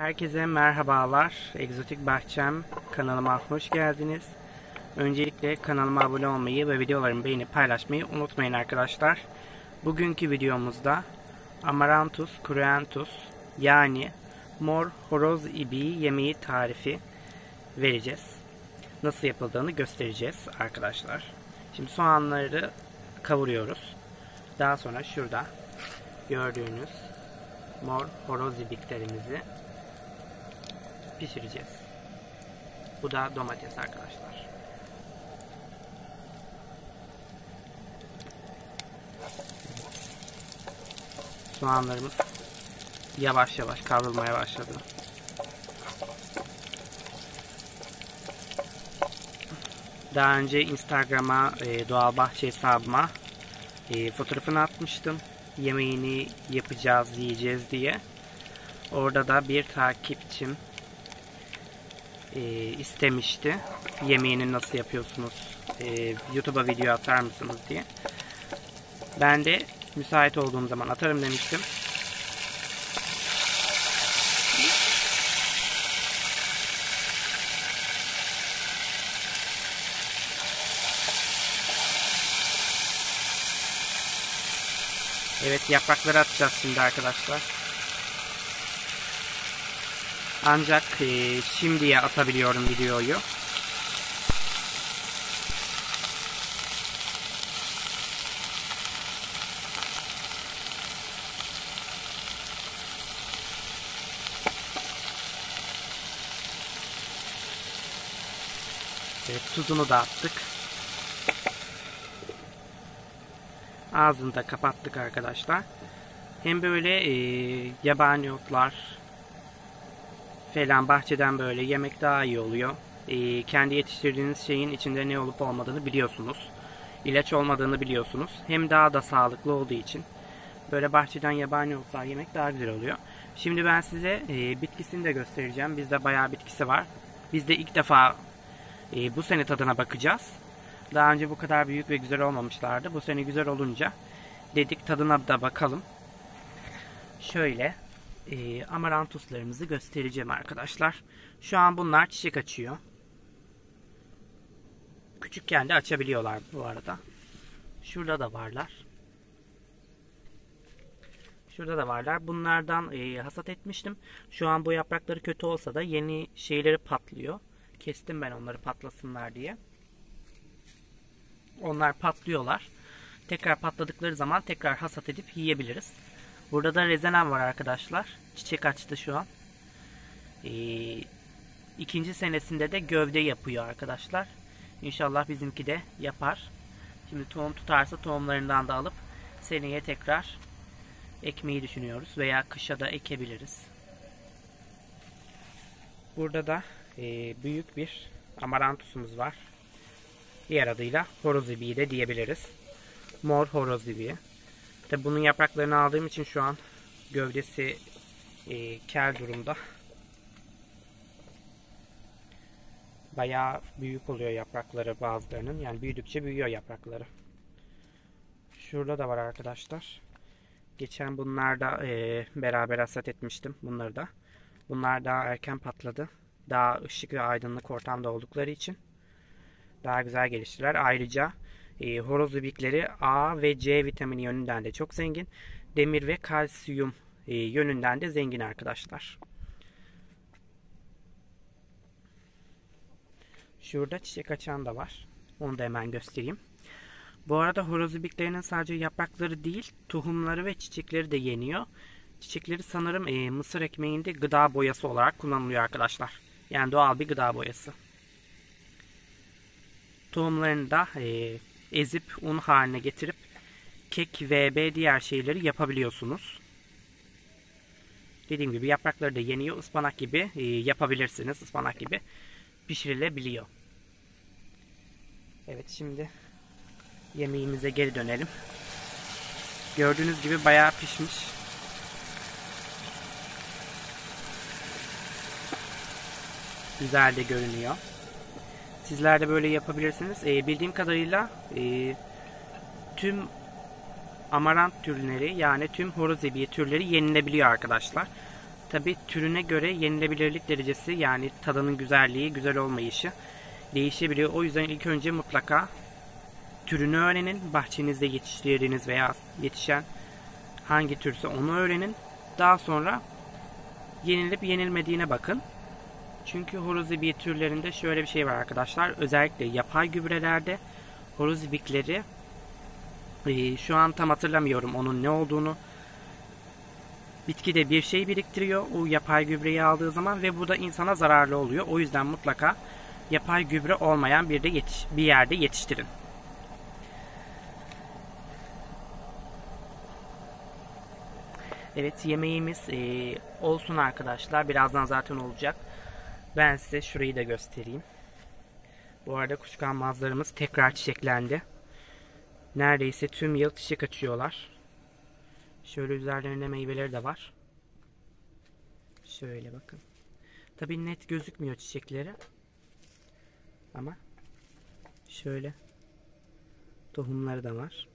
Herkese merhabalar. Egzotik Bahçem kanalıma hoş geldiniz. Öncelikle kanalıma abone olmayı ve videolarımı beğenip paylaşmayı unutmayın arkadaşlar. Bugünkü videomuzda Amaranthus cruentus yani mor horoz ibiği yemeği tarifi vereceğiz. Nasıl yapıldığını göstereceğiz arkadaşlar. Şimdi soğanları kavuruyoruz. Daha sonra şurada gördüğünüz mor horoz ibiklerimizi pişireceğiz. Bu da domates arkadaşlar. Soğanlarımız yavaş yavaş kavrulmaya başladı. Daha önce Instagram'a doğal bahçe hesabıma fotoğrafını atmıştım. Yemeğini yapacağız, yiyeceğiz diye. Orada da bir takipçim istemişti. Yemeğini nasıl yapıyorsunuz? YouTube'a video atar mısınız diye. Ben de müsait olduğum zaman atarım demiştim. Evet, yaprakları atacağız şimdi arkadaşlar. Ancak şimdiye atabiliyorum videoyu. Evet, tuzunu da attık. Ağzını da kapattık arkadaşlar. Hem böyle yabani otlar falan bahçeden böyle yemek daha iyi oluyor. Kendi yetiştirdiğiniz şeyin içinde ne olup olmadığını biliyorsunuz. İlaç olmadığını biliyorsunuz. Hem daha da sağlıklı olduğu için böyle bahçeden yabani otlar yemek daha güzel oluyor. Şimdi ben size bitkisini de göstereceğim. Bizde bayağı bitkisi var. Biz de ilk defa bu sene tadına bakacağız. Daha önce bu kadar büyük ve güzel olmamışlardı. Bu sene güzel olunca dedik tadına da bakalım. Şöyle amaranthuslarımızı göstereceğim arkadaşlar. Şu an bunlar çiçek açıyor. Küçükken de açabiliyorlar bu arada. Şurada da varlar. Şurada da varlar. Bunlardan hasat etmiştim. Şu an bu yaprakları kötü olsa da yeni şeyleri patlıyor. Kestim ben onları patlasınlar diye. Onlar patlıyorlar. Tekrar patladıkları zaman tekrar hasat edip yiyebiliriz. Burada da rezenem var arkadaşlar. Çiçek açtı şu an. İkinci senesinde de gövde yapıyor arkadaşlar. İnşallah bizimki de yapar. Şimdi tohum tutarsa tohumlarından da alıp seneye tekrar ekmeyi düşünüyoruz. Veya kışa da ekebiliriz. Burada da büyük bir amaranthusumuz var. Diğer adıyla horoz ibiği de diyebiliriz. Mor horoz ibiği. Tabi bunun yapraklarını aldığım için şu an gövdesi kel durumda. Bayağı büyük oluyor yaprakları bazılarının. Yani büyüdükçe büyüyor yaprakları. Şurada da var arkadaşlar. Geçen bunlarda beraber hasat etmiştim bunları da. Bunlar daha erken patladı. Daha ışık ve aydınlık ortamda oldukları için daha güzel geliştiler. Ayrıca horoz ibikleri A ve C vitamini yönünden de çok zengin. Demir ve kalsiyum yönünden de zengin arkadaşlar. Şurada çiçek açan da var. Onu da hemen göstereyim. Bu arada horoz ibiklerinin sadece yaprakları değil, tohumları ve çiçekleri de yeniyor. Çiçekleri sanırım mısır ekmeğinde gıda boyası olarak kullanılıyor arkadaşlar. Yani doğal bir gıda boyası. Tohumlarını da ezip un haline getirip kek ve diğer şeyleri yapabiliyorsunuz. Dediğim gibi yaprakları da yeniyor. Ispanak gibi yapabilirsiniz. Ispanak gibi pişirilebiliyor. Evet, şimdi yemeğimize geri dönelim. Gördüğünüz gibi bayağı pişmiş. Güzel de görünüyor. Sizler de böyle yapabilirsiniz. Bildiğim kadarıyla tüm amarant türleri yani tüm horoz ibiği türleri yenilebiliyor arkadaşlar. Tabi türüne göre yenilebilirlik derecesi, yani tadının güzelliği, güzel olmayışı değişebiliyor. O yüzden ilk önce mutlaka türünü öğrenin. Bahçenizde yetiştirdiğiniz veya yetişen hangi türse onu öğrenin. Daha sonra yenilip yenilmediğine bakın. Çünkü horoz ibiği türlerinde şöyle bir şey var arkadaşlar. Özellikle yapay gübrelerde horoz ibikleri, şu an tam hatırlamıyorum onun ne olduğunu, bitkide bir şey biriktiriyor o yapay gübreyi aldığı zaman ve bu da insana zararlı oluyor. O yüzden mutlaka yapay gübre olmayan bir yerde yetiştirin. Evet, yemeğimiz olsun arkadaşlar. Birazdan zaten olacak. Ben size şurayı da göstereyim. Bu arada kuşkonmazlarımız tekrar çiçeklendi. Neredeyse tüm yıl çiçek açıyorlar. Şöyle üzerlerinde meyveleri de var. Şöyle bakın. Tabii net gözükmüyor çiçekleri. Ama şöyle tohumları da var.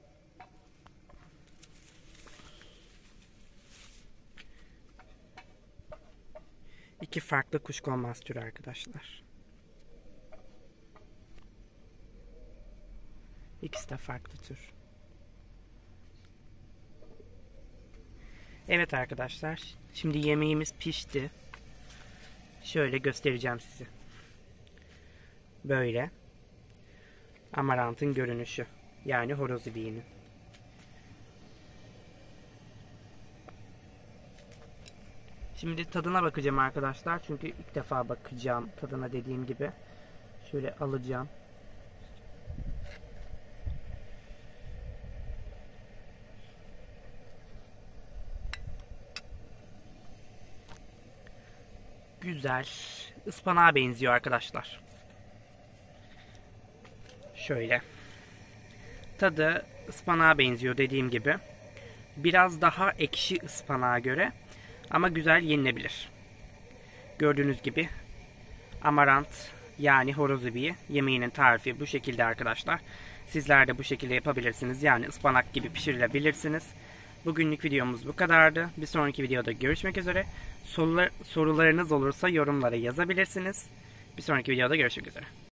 İki farklı kuşkonmaz türü arkadaşlar. İkisi de farklı tür. Evet arkadaşlar, şimdi yemeğimiz pişti. Şöyle göstereceğim size. Böyle amarantın görünüşü, yani horoz ibiğinin. Şimdi tadına bakacağım arkadaşlar, çünkü ilk defa bakacağım tadına, dediğim gibi. Şöyle alacağım. Güzel. Ispanağa benziyor arkadaşlar. Şöyle. Tadı ıspanağa benziyor dediğim gibi. Biraz daha ekşi ıspanağa göre. Ama güzel, yenilebilir. Gördüğünüz gibi amarant, yani horoz ibiği yemeğinin tarifi bu şekilde arkadaşlar. Sizler de bu şekilde yapabilirsiniz. Yani ıspanak gibi pişirilebilirsiniz. Bugünlük videomuz bu kadardı. Bir sonraki videoda görüşmek üzere. Sorularınız olursa yorumlara yazabilirsiniz. Bir sonraki videoda görüşmek üzere.